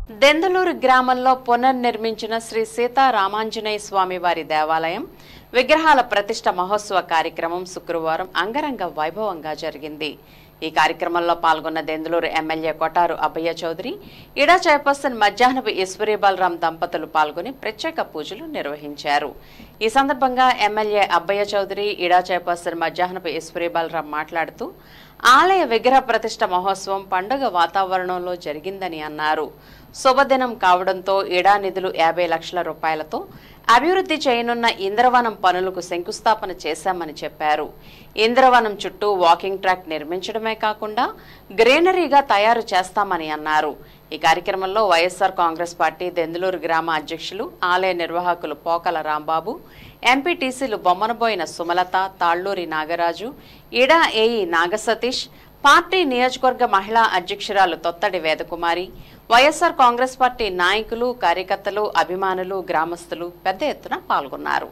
దెందులూరు గ్రామంలో పునర్నిర్మించిన శ్రీ సీతారామాంజనేయ స్వామి వారి దేవాలయం విగ్రహాల ప్రతిష్ఠ మహోత్సవ కార్యక్రమం శుక్రవారం అంగరంగ వైభవంగా జరిగింది. ఈ కార్యక్రమంలో పాల్గొన్న దెందులూరు ఎమ్మెల్యే కొటారు అబ్బయ్య చౌదరి, ఇడా చైర్పర్సన్ మధ్యాహ్నపు ఈశ్వరీ బలరాం దంపతులు పాల్గొని ప్రత్యేక పూజలు నిర్వహించారు. ఈ సందర్భంగా ఎమ్మెల్యే అబ్బయ్య చౌదరి, ఇడా చైర్పర్సన్ మధ్యాహ్నపు ఈశ్వరీ బలరాం మాట్లాడుతూ ఆలయ విగ్రహ ప్రతిష్ఠ మహోత్సవం పండుగ వాతావరణంలో జరిగిందని అన్నారు. శుభదినం కావడంతో ఇడా నిధులు 50 లక్షల రూపాయలతో అభివృద్ధి చేయనున్న ఇంద్రవనం పనులకు శంకుస్థాపన చేశామని చెప్పారు. ఇంద్రవనం చుట్టూ వాకింగ్ ట్రాక్ నిర్మించడమే కాకుండా గ్రీనరీగా తయారు చేస్తామని అన్నారు. ఈ కార్యక్రమంలో వైఎస్ఆర్ కాంగ్రెస్ పార్టీ దెందులూరు గ్రామ అధ్యక్షులు, ఆలయ నిర్వాహకులు పోకల రాంబాబు, ఎంపీటీసీలు బొమ్మనబోయిన సుమలత, తాళ్లూరి నాగరాజు, ఇడా ఏఈ నాగసతీష్, పార్టీ నియోజకవర్గ మహిళా అధ్యక్షురాలు Tottadi Vedakumari, YSR Congress party నాయకులు, కార్యకర్తలు, అభిమానులు, గ్రామస్తులు పెద్ద ఎత్తున పాల్గొన్నారు.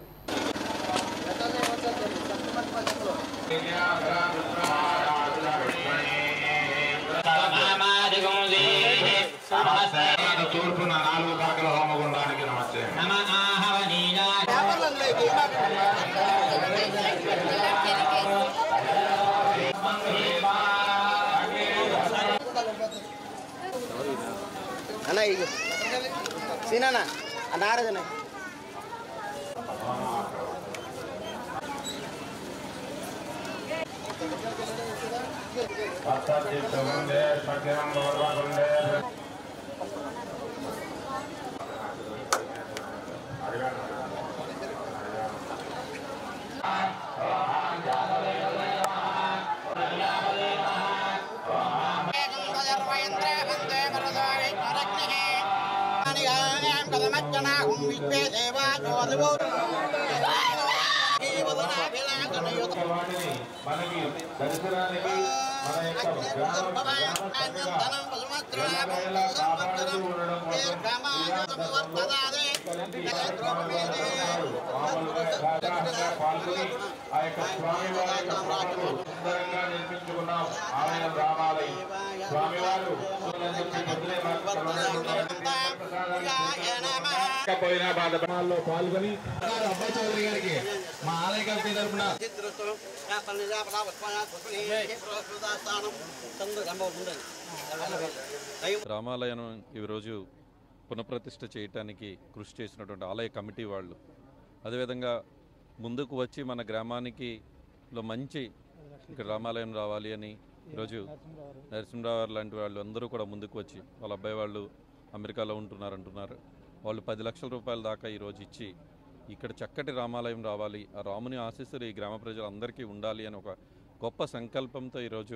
పాల్గొని అబ్బాయి చౌదరి గారికి మా ఆలయ కమిటీ తరఫున రామాలయం ఈరోజు పునఃప్రతిష్ఠ చేయడానికి కృషి చేసినటువంటి ఆలయ కమిటీ వాళ్ళు, అదేవిధంగా ముందుకు వచ్చి మన గ్రామానికి మంచి ఇక్కడ రామాలయం రావాలి అని ఈరోజు నరసింహరావు లాంటి వాళ్ళు అందరూ కూడా ముందుకు వచ్చి వాళ్ళ అబ్బాయి వాళ్ళు అమెరికాలో అంటున్నారు వాళ్ళు 10 లక్షల రూపాయల దాకా ఈరోజు ఇచ్చి ఇక్కడ చక్కటి రామాలయం రావాలి, ఆ రాముని ఆశీస్సులు ఈ గ్రామ ప్రజలందరికీ ఉండాలి అని ఒక గొప్ప సంకల్పంతో ఈరోజు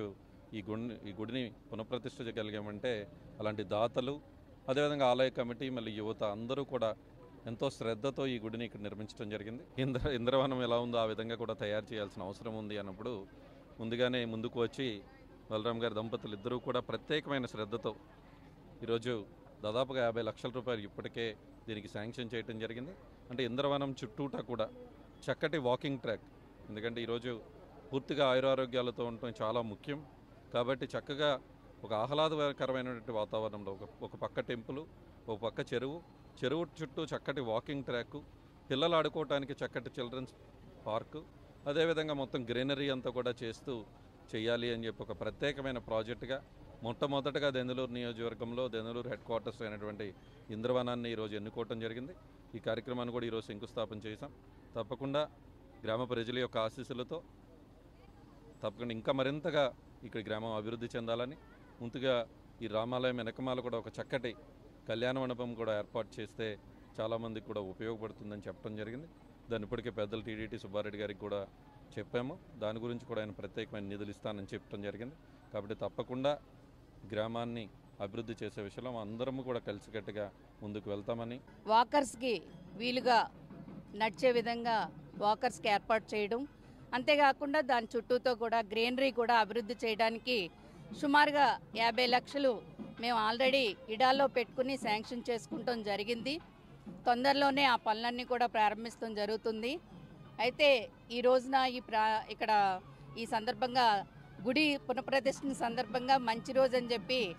ఈ గుడిని పునఃప్రతిష్ఠ చేయగలిగామంటే అలాంటి దాతలు, అదేవిధంగా ఆలయ కమిటీ, మళ్ళీ యువత అందరూ కూడా ఎంతో శ్రద్ధతో ఈ గుడిని ఇక్కడ నిర్మించడం జరిగింది. ఇంద్రవనం ఎలా ఉందో ఆ విధంగా కూడా తయారు చేయాల్సిన అవసరం ఉంది అన్నప్పుడు ముందుగానే ముందుకు వచ్చి బలరాం గారి దంపతులు ఇద్దరూ కూడా ప్రత్యేకమైన శ్రద్ధతో ఈరోజు దాదాపుగా 50 లక్షల రూపాయలు ఇప్పటికే దీనికి శాంక్షన్ చేయడం జరిగింది. అంటే ఇంద్రవనం చుట్టూటా కూడా చక్కటి వాకింగ్ ట్రాక్, ఎందుకంటే ఈరోజు పూర్తిగా ఆయురారోగ్యాలతో ఉండటం చాలా ముఖ్యం కాబట్టి చక్కగా ఒక ఆహ్లాదకరమైనటువంటి వాతావరణంలో ఒక పక్క టెంపుల్, ఒక పక్క చెరువు చుట్టూ చక్కటి వాకింగ్ ట్రాక్, పిల్లలు ఆడుకోవడానికి చక్కటి చిల్డ్రన్స్ పార్కు, అదేవిధంగా మొత్తం గ్రీనరీ అంతా కూడా చేస్తూ చేయాలి అని చెప్పి ఒక ప్రత్యేకమైన ప్రాజెక్టుగా మొట్టమొదటగా దెందులూరు నియోజకవర్గంలో దెందులూరు హెడ్ క్వార్టర్స్ అయినటువంటి ఇంద్రవనాన్ని ఈరోజు ఎన్నుకోవటం జరిగింది. ఈ కార్యక్రమాన్ని కూడా ఈరోజు శంకుస్థాపన చేశాం. తప్పకుండా గ్రామ ప్రజల యొక్క ఆశీస్సులతో తప్పకుండా ఇంకా మరింతగా ఇక్కడ గ్రామం అభివృద్ధి చెందాలని, ముందుగా ఈ రామాలయం వెనకమాల కూడా ఒక చక్కటి కళ్యాణ మండపం కూడా ఏర్పాటు చేస్తే చాలామందికి కూడా ఉపయోగపడుతుందని చెప్పడం జరిగింది. దాన్ని ఇప్పటికే పెద్దలు టీడీటీ సుబ్బారెడ్డి గారికి కూడా చెప్పాము. దాని గురించి కూడా ఆయన ప్రత్యేకమైన నిధులు ఇస్తానని చెప్పడం జరిగింది. కాబట్టి తప్పకుండా గ్రామాన్ని అభివృద్ధి చేసే విషయంలో అందరము కూడా కలిసికట్టుగా ముందుకు వెళ్తామని, వాకర్స్కి వీలుగా నడిచే విధంగా వాకర్స్కి ఏర్పాటు చేయడం, అంతేకాకుండా దాని చుట్టూతో కూడా గ్రీనరీ కూడా అభివృద్ధి చేయడానికి సుమారుగా 50 లక్షలు మేము ఆల్రెడీ ఇడాల్లో పెట్టుకుని శాంక్షన్ చేసుకుంటాం జరిగింది. తొందరలోనే ఆ పనులన్నీ కూడా ప్రారంభించడం జరుగుతుంది. అయితే ఈ రోజున ఇక్కడ ఈ సందర్భంగా గుడి పునఃప్రతిష్ఠ సందర్భంగా మంచి రోజు అని చెప్పి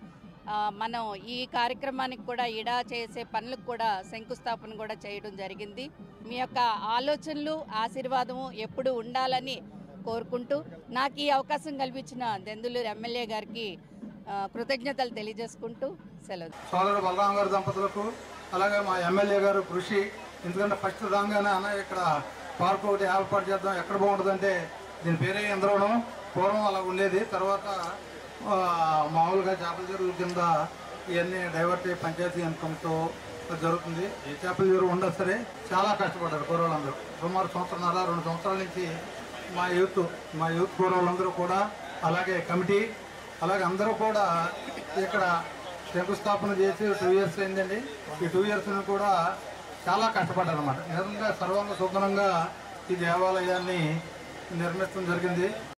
మనం ఈ కార్యక్రమానికి కూడా ఈడ చేసే పనులకు కూడా శంకుస్థాపన కూడా చేయడం జరిగింది. మీ యొక్క ఆలోచనలు ఆశీర్వాదము ఎప్పుడు ఉండాలని కోరుకుంటూ నాకు ఈ అవకాశం కల్పించిన దెందులూరు ఎమ్మెల్యే గారికి కృతజ్ఞతలు తెలియజేసుకుంటూ సెలవు. సోదరుడు బలరాం గారి దంపతులకు అలాగే మా ఎమ్మెల్యే గారు కృషి. ఎందుకంటే ఫస్ట్ రాగానే అన్న ఇక్కడ పార్క్ ఒకటి ఏర్పాటు చేద్దాం, ఎక్కడ బాగుంటుందంటే దీని పేరే ఇంద్రవనం, పూర్వం అలా ఉండేది. తర్వాత మామూలుగా చేపల చెరువు కింద ఇవన్నీ డైవర్ట్ అయ్యి పంచాయతీ ఇన్కమ్తో జరుగుతుంది. ఏ చేపల చెరువు ఉండదు సరే చాలా కష్టపడ్డారు కూరవాళ్ళందరూ. సుమారు 1.5-2 సంవత్సరాల నుంచి మా యూత్ కూరవాళ్ళందరూ కూడా అలాగే కమిటీ అలాగే అందరూ కూడా ఇక్కడ శంకుస్థాపన చేసి 2 ఇయర్స్ అయిందండి. ఈ 2 ఇయర్స్ కూడా చాలా కష్టపడ్డారు అన్నమాట. నిజంగా సర్వంగా సుందరంగా ఈ దేవాలయాన్ని నిర్మించడం జరిగింది.